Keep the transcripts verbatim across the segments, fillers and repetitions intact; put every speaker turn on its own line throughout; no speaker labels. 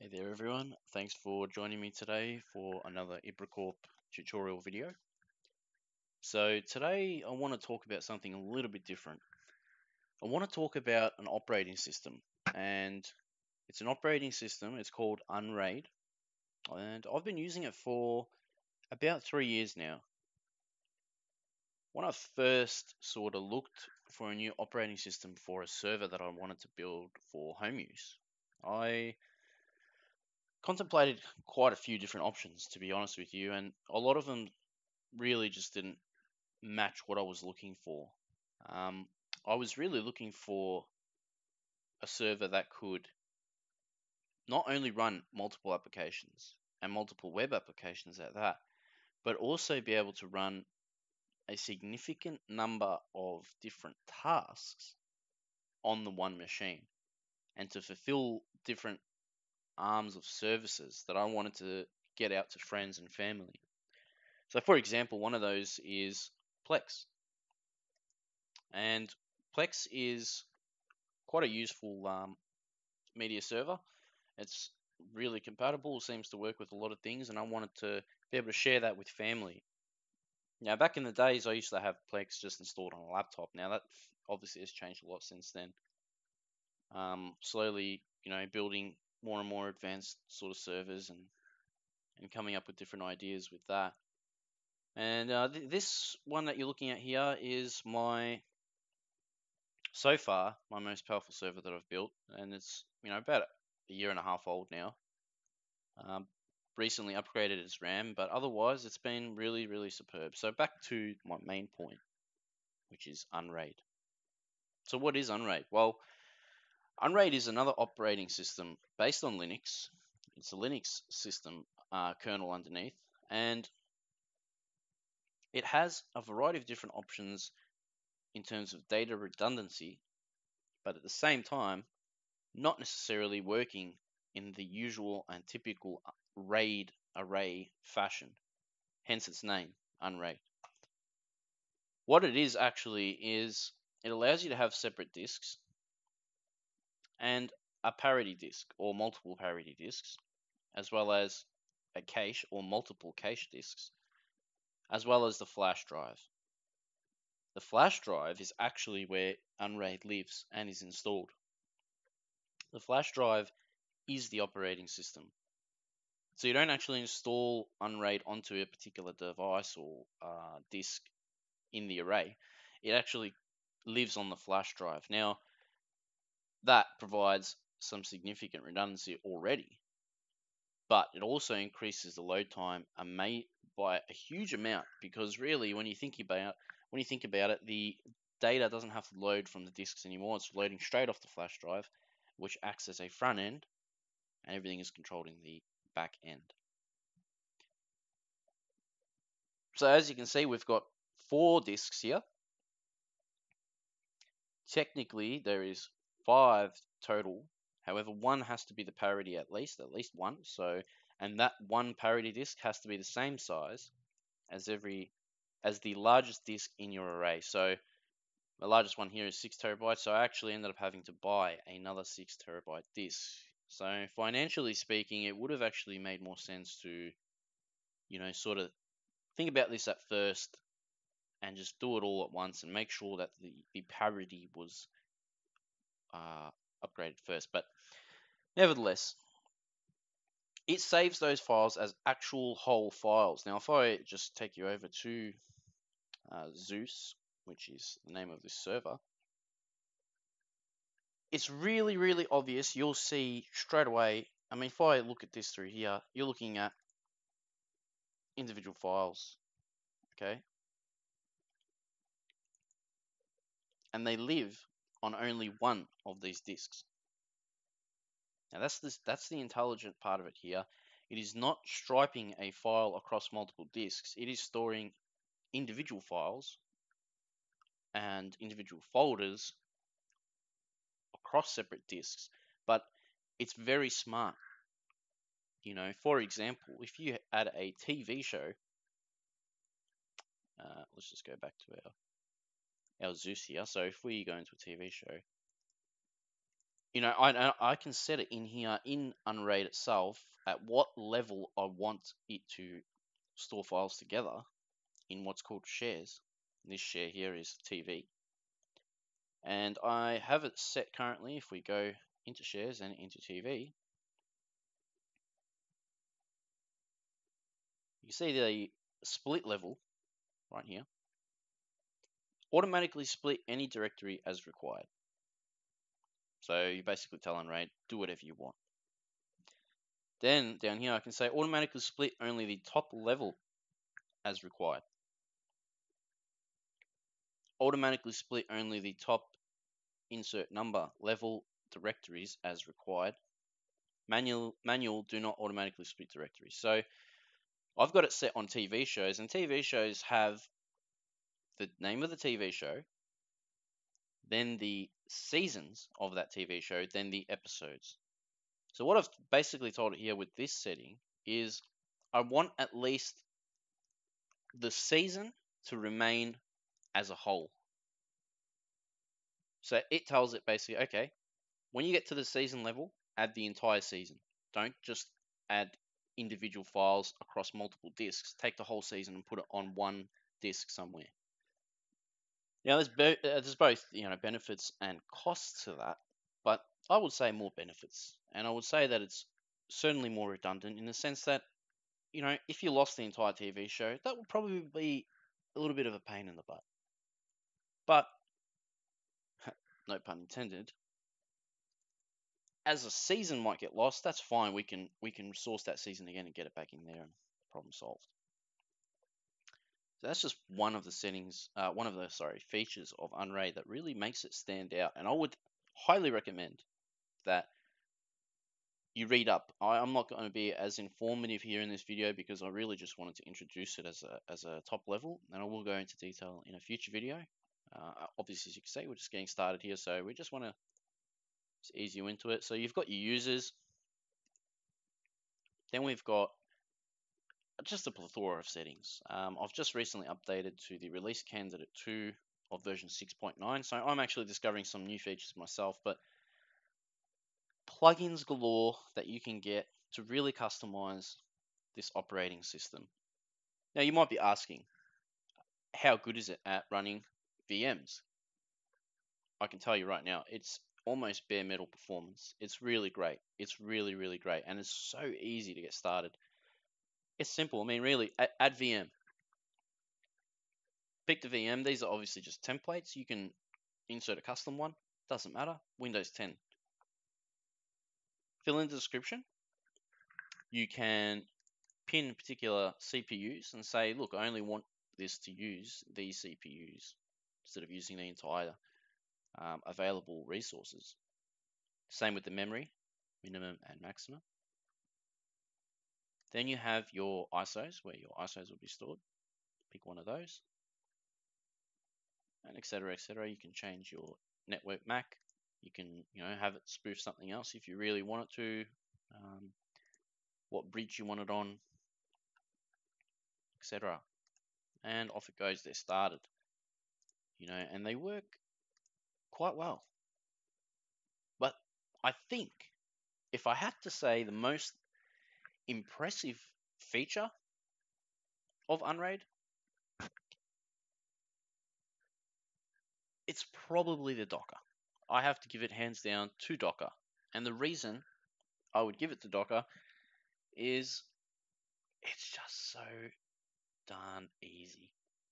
Hey there everyone, thanks for joining me today for another IbraCorp tutorial video. So today I want to talk about something a little bit different. I want to talk about an operating system, and it's an operating system, it's called Unraid, and I've been using it for about three years now. When I first sort of looked for a new operating system for a server that I wanted to build for home use, I contemplated quite a few different options, to be honest with you, and a lot of them really just didn't match what I was looking for. Um, I was really looking for a server that could not only run multiple applications and multiple web applications at that, but also be able to run a significant number of different tasks on the one machine and to fulfill different arms of services that I wanted to get out to friends and family. So, for example, one of those is Plex. And Plex is quite a useful um, media server. It's really compatible, seems to work with a lot of things, and I wanted to be able to share that with family. Now, back in the days, I used to have Plex just installed on a laptop. Now, that obviously has changed a lot since then. Um, slowly, you know, building more and more advanced sort of servers and and coming up with different ideas with that. And uh, th this one that you're looking at here is my, so far, my most powerful server that I've built, and it's, you know, about a year and a half old now. Um, recently upgraded its RAM, but otherwise it's been really, really superb. So back to my main point, which is Unraid. So what is Unraid? Well, Unraid is another operating system based on Linux. It's a Linux system uh, kernel underneath, and it has a variety of different options in terms of data redundancy, but at the same time, not necessarily working in the usual and typical RAID array fashion, hence its name, Unraid. What it is actually is it allows you to have separate disks and a parity disk or multiple parity disks, as well as a cache or multiple cache disks, as well as the flash drive. The flash drive is actually where Unraid lives and is installed. The flash drive is the operating system. So you don't actually install Unraid onto a particular device or uh, disk in the array. It actually lives on the flash drive. Now, that provides some significant redundancy already, but it also increases the load time by a huge amount, because really, when you think about when you think about it, the data doesn't have to load from the disks anymore. It's loading straight off the flash drive, which acts as a front end, and everything is controlled in the back end. So as you can see, we've got four disks here. Technically, there is five total. However, one has to be the parity at least, at least one. So, and that one parity disk has to be the same size as every, as the largest disk in your array. So, the largest one here is six terabytes. So I actually ended up having to buy another six terabyte disk. So financially speaking, it would have actually made more sense to, you know, sort of think about this at first and just do it all at once and make sure that the, the parity was uh, upgraded first. But nevertheless, it saves those files as actual whole files. Now, if I just take you over to uh, Zeus, which is the name of this server, it's really, really obvious. You'll see straight away. I mean, if I look at this through here, you're looking at individual files, okay? And they live on only one of these disks. Now that's this that's the intelligent part of it here. It is not striping a file across multiple disks. It is storing individual files and individual folders across separate disks. But it's very smart. You know, for example, if you add a T V show, uh, let's just go back to our our Zeus here. So if we go into a T V show, you know, I I can set it in here in Unraid itself at what level I want it to store files together in what's called shares. And this share here is T V. And I have it set currently, if we go into shares and into T V, you see the split level right here. Automatically split any directory as required. So you basically tell Unraid, do whatever you want. Then down here I can say automatically split only the top level as required. Automatically split only the top insert number level directories as required. Manual manual do not automatically split directories. So I've got it set on T V shows, and T V shows have the name of the T V show, then the seasons of that T V show, then the episodes. So what I've basically told it here with this setting is I want at least the season to remain as a whole. So it tells it basically, okay, when you get to the season level, add the entire season. Don't just add individual files across multiple disks. Take the whole season and put it on one disk somewhere. Now, there's, bo- uh, there's both, you know, benefits and costs to that, but I would say more benefits. And I would say that it's certainly more redundant in the sense that, you know, if you lost the entire T V show, that would probably be a little bit of a pain in the butt. But, no pun intended, as a season might get lost, that's fine. We can we can source that season again and get it back in there, and problem solved. So that's just one of the settings, uh, one of the sorry features of Unraid that really makes it stand out. And I would highly recommend that you read up. I, I'm not going to be as informative here in this video because I really just wanted to introduce it as a as a top level, and I will go into detail in a future video. Uh, obviously, as you can see, we're just getting started here, so we just want to ease you into it. So you've got your users, then we've got just a plethora of settings. Um, I've just recently updated to the release candidate two of version six point nine, so I'm actually discovering some new features myself, but plugins galore that you can get to really customize this operating system. Now you might be asking, how good is it at running V Ms? I can tell you right now, it's almost bare metal performance. It's really great. It's really, really great, and it's so easy to get started. It's simple. I mean, really, add, add V M. Pick the V M. These are obviously just templates. You can insert a custom one. Doesn't matter. Windows ten. Fill in the description. You can pin particular C P Us and say, look, I only want this to use these C P Us instead of using the entire um, available resources. Same with the memory, minimum and maximum. Then you have your I S Os, where your I S Os will be stored. Pick one of those, and etc, et cetera. You can change your network M A C. You can, you know, have it spoof something else if you really want it to. Um, what bridge you want it on, et cetera. And off it goes. They're started, you know, and they work quite well. But I think if I had to say the most impressive feature of Unraid, it's probably the Docker. I have to give it hands down to Docker. And the reason I would give it to Docker is it's just so darn easy.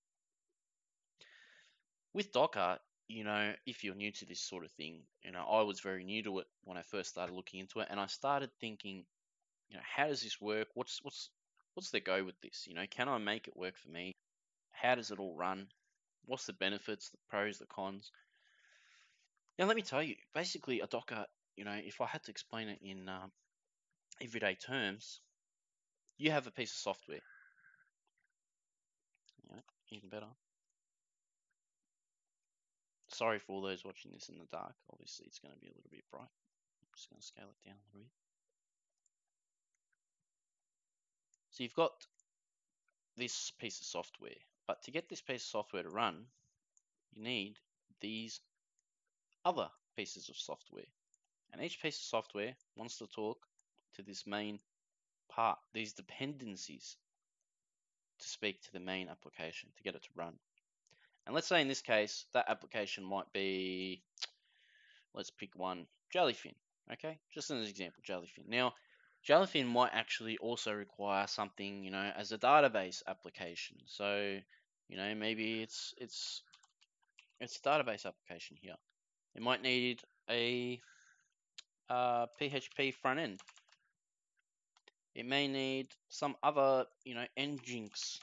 With Docker, you know, if you're new to this sort of thing, you know, I was very new to it when I first started looking into it, and I started thinking, you know, how does this work? What's what's what's the go with this? You know, can I make it work for me? How does it all run? What's the benefits, the pros, the cons? Now, let me tell you, basically, a Docker, you know, if I had to explain it in um, everyday terms, you have a piece of software. You know, even better. Sorry for all those watching this in the dark. Obviously, it's going to be a little bit bright. I'm just going to scale it down a little bit. So you've got this piece of software, but to get this piece of software to run, you need these other pieces of software. And each piece of software wants to talk to this main part, these dependencies, to speak to the main application to get it to run. And let's say in this case, that application might be, let's pick one, Jellyfin. Okay, just as an example, Jellyfin. Now, Jellyfin might actually also require something, you know, as a database application. So, you know, maybe it's it's it's a database application here. It might need a uh, P H P front end. It may need some other, you know, Nginx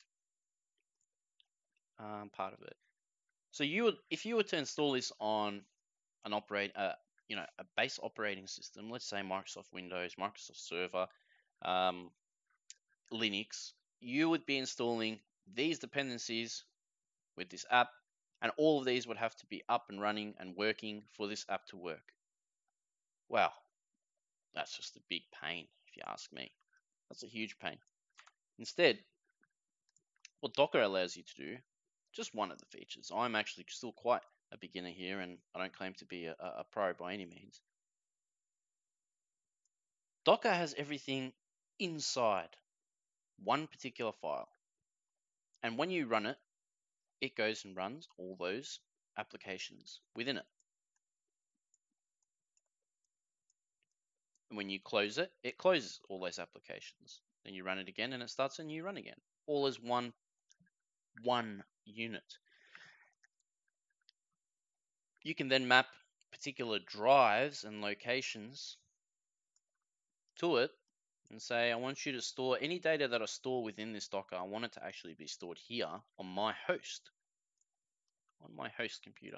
um, part of it. So you would, if you were to install this on an operate, uh, you know, a base operating system, let's say Microsoft Windows, Microsoft Server, um, Linux, you would be installing these dependencies with this app, and all of these would have to be up and running and working for this app to work. Wow, that's just a big pain, if you ask me. That's a huge pain. Instead, what Docker allows you to do, just one of the features. I'm actually still quite a beginner here, and I don't claim to be a, a pro by any means. Docker has everything inside one particular file. And when you run it, it goes and runs all those applications within it. And when you close it, it closes all those applications. Then you run it again and it starts a new run again. All as one, one unit. You can then map particular drives and locations to it and say, I want you to store any data that I store within this Docker. I want it to actually be stored here on my host, on my host computer.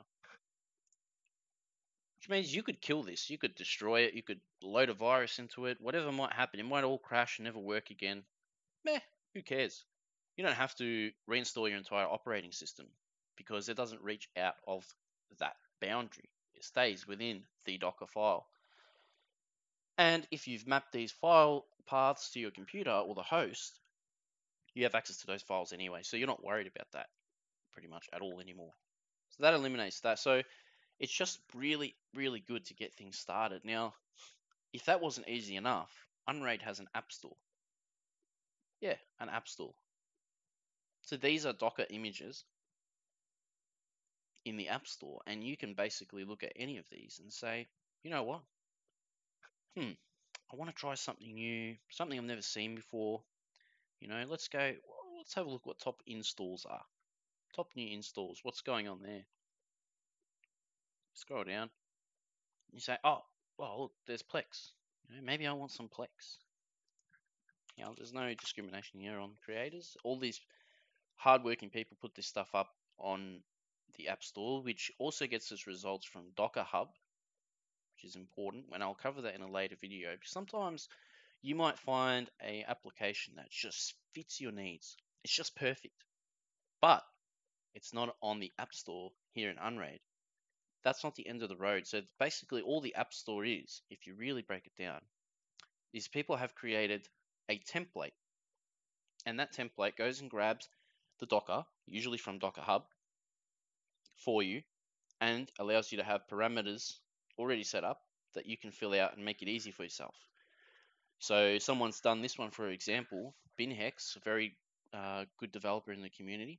Which means you could kill this, you could destroy it, you could load a virus into it, whatever might happen. It might all crash and never work again. Meh, who cares? You don't have to reinstall your entire operating system because it doesn't reach out of that boundary. It stays within the Docker file. And if you've mapped these file paths to your computer or the host, you have access to those files anyway. So you're not worried about that pretty much at all anymore. So that eliminates that. So it's just really, really good to get things started. Now, if that wasn't easy enough, Unraid has an app store. Yeah, an app store. So these are Docker images in the app store, and you can basically look at any of these and say, you know what? Hmm, I want to try something new, something I've never seen before. You know, let's go, let's have a look what top installs are. Top new installs, what's going on there? Scroll down. You say, oh, well, look, there's Plex. You know, maybe I want some Plex. You know, there's no discrimination here on creators. All these hardworking people put this stuff up on the App Store, which also gets its results from Docker Hub, which is important, and I'll cover that in a later video. Sometimes you might find a application that just fits your needs. It's just perfect, but it's not on the App Store here in Unraid. That's not the end of the road. So basically all the App Store is, if you really break it down, is people have created a template, and that template goes and grabs the Docker, usually from Docker Hub, for you, and allows you to have parameters already set up that you can fill out and make it easy for yourself. So someone's done this one, for example, BinHex, a very uh, good developer in the community.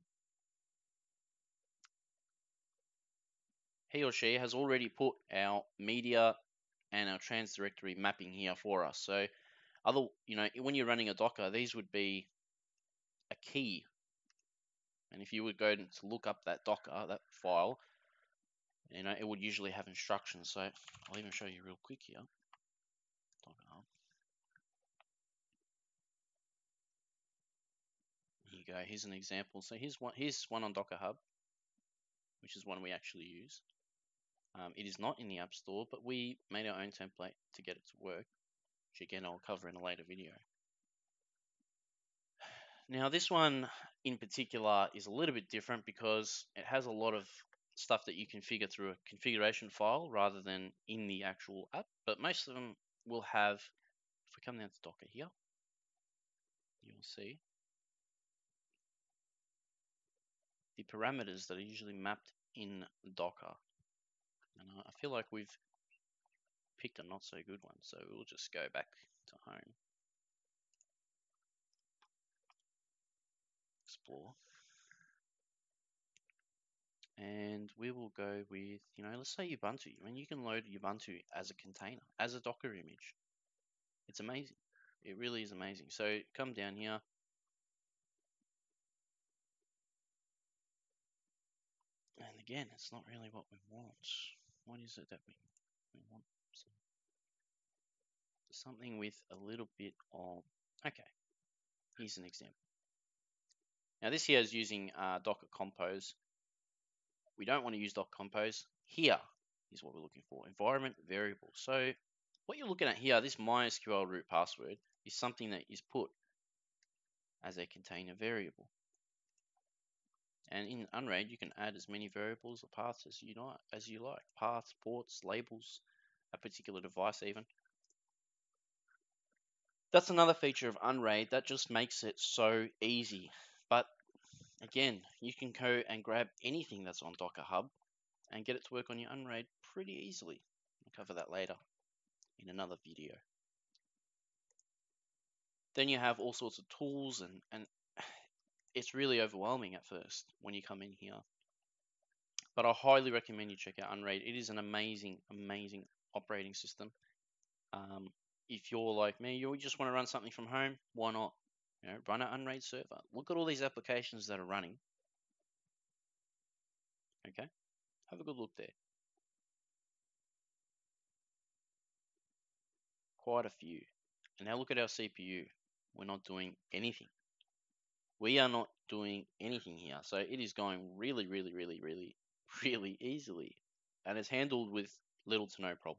He or she has already put our media and our trans directory mapping here for us. So other, you know, when you're running a Docker, these would be a key. And if you would go to look up that Docker, that file, you know, it would usually have instructions. So I'll even show you real quick here. Docker. Here you go. Here's an example. So here's one. Here's one on Docker Hub, which is one we actually use. Um, it is not in the App Store, but we made our own template to get it to work, which again I'll cover in a later video. Now this one in particular is a little bit different because it has a lot of stuff that you configure through a configuration file rather than in the actual app, but most of them will have, if we come down to Docker here, you'll see the parameters that are usually mapped in Docker. And I feel like we've picked a not so good one, so we'll just go back to home. Explore. And we will go with, you know, let's say Ubuntu. I mean, you can load Ubuntu as a container, as a Docker image. It's amazing. It really is amazing. So come down here. And again, it's not really what we want. What is it that we, we want? Something with a little bit of, okay, here's an example. Now this here is using uh, Docker Compose. We don't want to use Docker Compose. Here is what we're looking for, environment variable. So what you're looking at here, this MySQL root password, is something that is put as a container variable. And in Unraid, you can add as many variables or paths as you like, as you like. Paths, ports, labels, a particular device even. That's another feature of Unraid that just makes it so easy. But again, you can go and grab anything that's on Docker Hub and get it to work on your Unraid pretty easily. I'll cover that later in another video. Then you have all sorts of tools, and, and it's really overwhelming at first when you come in here. But I highly recommend you check out Unraid. It is an amazing, amazing operating system. Um, if you're like me, you just want to run something from home, why not? You know, run an Unraid server. Look at all these applications that are running. Okay, have a good look there. Quite a few. And now look at our C P U. We're not doing anything. We are not doing anything here. So it is going really, really, really, really, really easily. And it's handled with little to no problem.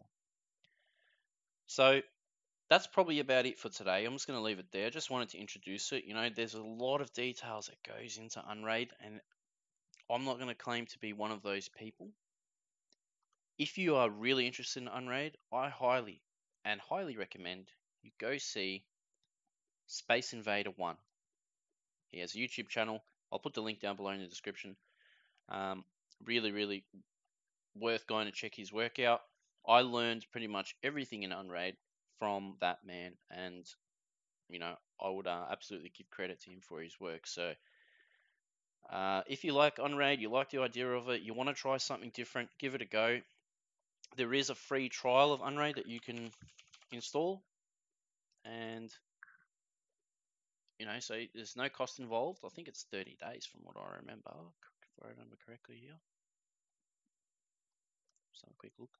So that's probably about it for today. I'm just going to leave it there. I just wanted to introduce it. You know, there's a lot of details that goes into Unraid, and I'm not going to claim to be one of those people. If you are really interested in Unraid, I highly and highly recommend you go see Space Invader one. He has a YouTube channel. I'll put the link down below in the description. Um, really, really worth going to check his work out. I learned pretty much everything in Unraid from that man, and you know, I would uh, absolutely give credit to him for his work. So uh, if you like Unraid, you like the idea of it, you want to try something different, give it a go. There is a free trial of Unraid that you can install, and you know, so there's no cost involved. I think it's thirty days from what I remember, if I remember correctly here. Let's have a quick look.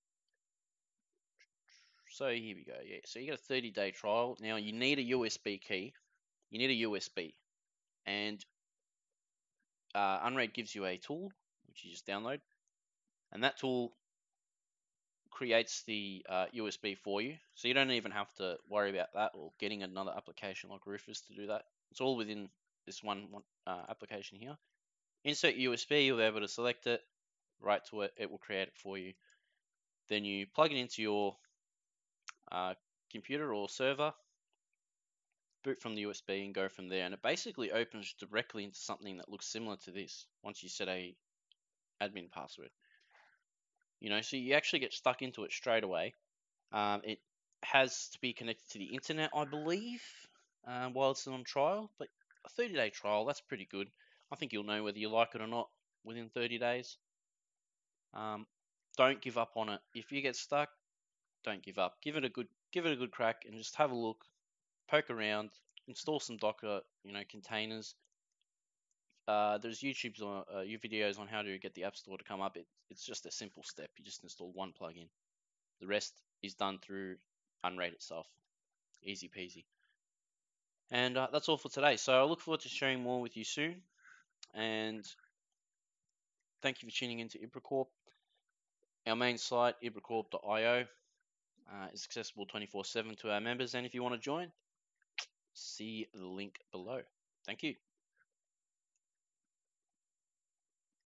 So here we go. Yeah, so you got a thirty day trial. Now you need a U S B key. You need a U S B, and uh, Unraid gives you a tool which you just download, and that tool creates the uh, U S B for you. So you don't even have to worry about that or getting another application like Rufus to do that. It's all within this one, one uh, application here. Insert U S B, you'll be able to select it, write to it, it will create it for you. Then you plug it into your uh, computer or server, boot from the U S B and go from there. And it basically opens directly into something that looks similar to this once you set a admin password. You know, so you actually get stuck into it straight away. Um, it has to be connected to the internet, I believe, um, while it's on trial. But a thirty day trial, that's pretty good. I think you'll know whether you like it or not within thirty days. Um, don't give up on it. If you get stuck, don't give up. Give it a good, give it a good crack, and just have a look, poke around, install some Docker, you know, containers. Uh, there's YouTube's on, uh, videos on how to get the App Store to come up. It, it's just a simple step. You just install one plugin. The rest is done through Unraid itself. Easy peasy. And uh, that's all for today. So I look forward to sharing more with you soon. And thank you for tuning into IbraCorp. Our main site, ibracorp dot i o, uh, is accessible twenty-four seven to our members. And if you want to join, see the link below. Thank you.